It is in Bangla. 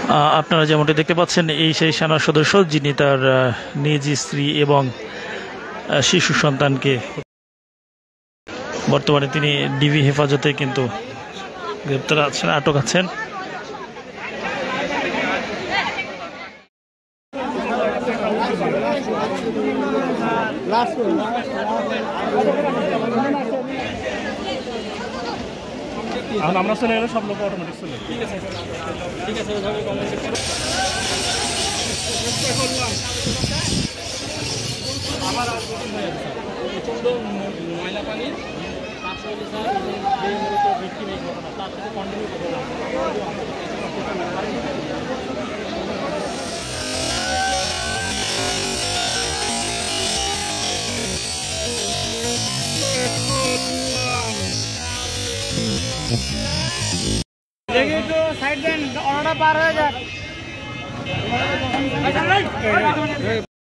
আপনারা যেমনটি দেখতে পাচ্ছেন, এই সেই সেনা সদস্য যিনি তার নিজ স্ত্রী এবং শিশু সন্তানকে বর্তমানে তিনি ডিবি হেফাজতে কিন্তু গ্রেপ্তার আছেন, আটক আছেন। আমরা চলে গেলে সব লোক অটোমেটিক চলে ঠিক আছে ঠিক আছে আমার আর প্রচন্ড ময়লা পানি তার সঙ্গে স্যার যে মূলত ভিক্টিম এই ঘটনা তার সাথে কন্টিনিউ করতে দেখি তো সাইড দেন অর্ডার পার হয়ে যাক।